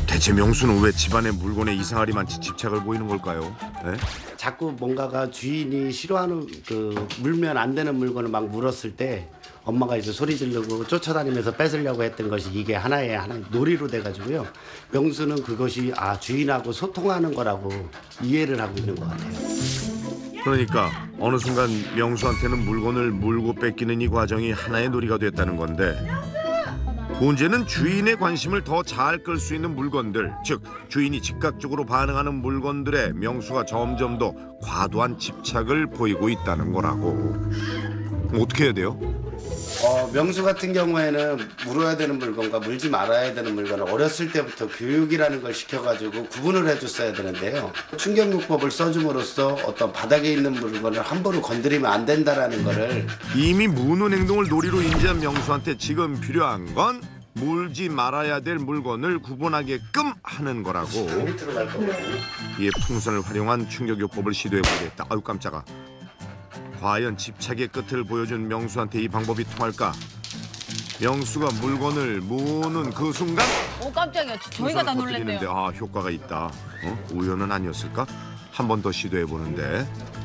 대체 명수는 왜 집안의 물건에 이상하리만 집착을 보이는 걸까요? 네? 자꾸 뭔가가 주인이 싫어하는 물면 안 되는 물건을 막 물었을 때 엄마가 이제 소리 지르고 쫓아다니면서 뺏으려고 했던 것이 이게 하나의 놀이로 돼가지고요. 명수는 그것이 주인하고 소통하는 거라고 이해를 하고 있는 것 같아요. 그러니까 어느 순간 명수한테는 물건을 물고 뺏기는 이 과정이 하나의 놀이가 됐다는 건데, 문제는 주인의 관심을 더 잘 끌 수 있는 물건들, 즉 주인이 즉각적으로 반응하는 물건들에 명수가 점점 더 과도한 집착을 보이고 있다는 거라고. 어떻게 해야 돼요? 명수 같은 경우에는 물어야 되는 물건과 물지 말아야 되는 물건을 어렸을 때부터 교육이라는 걸 시켜가지고 구분을 해줬어야 되는데요. 충격요법을 써줌으로써 어떤 바닥에 있는 물건을 함부로 건드리면 안 된다라는 거를 이미 무는 행동을 놀이로 인지한 명수한테 지금 필요한 건 물지 말아야 될 물건을 구분하게끔 하는 거라고. 밑으로 갈 거거든요. 이에 풍선을 활용한 충격요법을 시도해보겠다. 아유 깜짝아. 과연 집착의 끝을 보여준 명수한테 이 방법이 통할까? 명수가 물건을 무는 그 순간 오 깜짝이야. 저희가 다 놀랐네요. 효과가 있다. 우연은 아니었을까? 한 번 더 시도해보는데.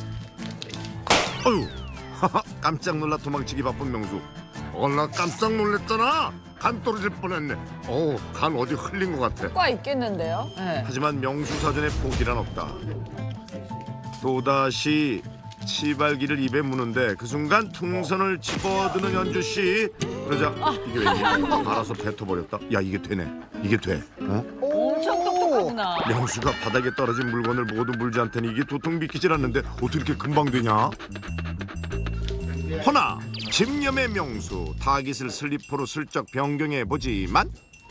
어휴, 깜짝 놀라 도망치기 바쁜 명수. 나 깜짝 놀랐잖아. 간 떨어질 뻔했네. 간 어디 흘린 것 같아. 효과 있겠는데요? 네. 하지만 명수 사전에 포기란 없다. 또다시 치발기를 입에 무는데 그 순간 풍선을 집어드는 연주 씨. 그러자 이게 웬일이야? 알아서 뱉어버렸다. 야 이게 되네. 이게 돼. 엄청 똑똑하구나. 명수가 바닥에 떨어진 물건을 모두 물지 않다니 이게 도통 믿기질 않는데 어떻게 이렇게 금방 되냐? 허나 집념의 명수 타깃을 슬리퍼로 슬쩍 변경해보지만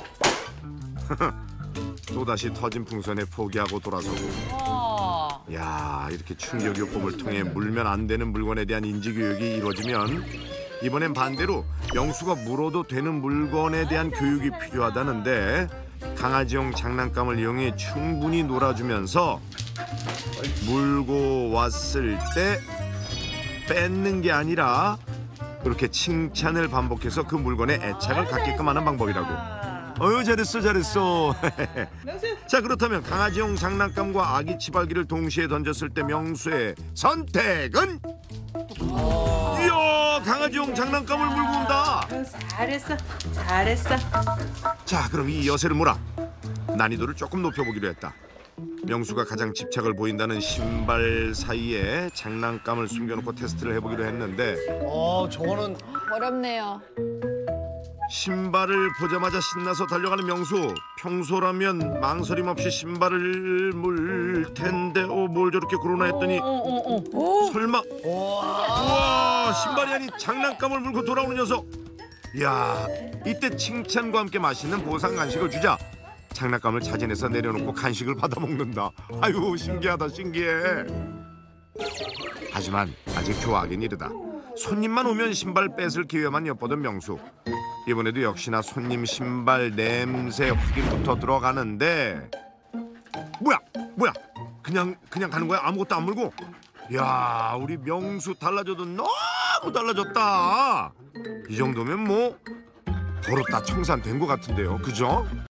또다시 터진 풍선에 포기하고 돌아서고. 야 이렇게 충격요법을 통해 물면 안 되는 물건에 대한 인지교육이 이루어지면 이번엔 반대로 명수가 물어도 되는 물건에 대한 교육이 필요하다는데, 강아지용 장난감을 이용해 충분히 놀아주면서 물고 왔을 때 뺏는 게 아니라 그렇게 칭찬을 반복해서 그 물건에 애착을 갖게끔 하는 방법이라고. 잘했어. 자 그렇다면 강아지용 장난감과 아기 치발기를 동시에 던졌을 때 명수의 선택은? 이야 강아지용 장난감을 물고 온다. 잘했어. 자 그럼 이 여세를 몰아 난이도를 조금 높여보기로 했다. 명수가 가장 집착을 보인다는 신발 사이에 장난감을 숨겨놓고 테스트를 해보기로 했는데, 저거는 어렵네요. 신발을 보자마자 신나서 달려가는 명수. 평소라면 망설임 없이 신발을 물 텐데 뭘 저렇게 그러나 했더니 설마 우와 신발이 아닌 장난감을 물고 돌아오는 녀석. 이야 이때 칭찬과 함께 맛있는 보상 간식을 주자 장난감을 자진해서 내려놓고 간식을 받아 먹는다. 아유 신기하다 신기해. 하지만 아직 좋아하긴 이르다. 손님만 오면 신발 뺏을 기회만 엿보던 명수. 이번에도 역시나 손님 신발 냄새 확인부터 들어가는데, 뭐야 그냥 가는 거야? 아무것도 안 물고? 야 우리 명수 달라져도 너무 달라졌다. 이 정도면 뭐 버릇 다 청산된 것 같은데요, 그죠?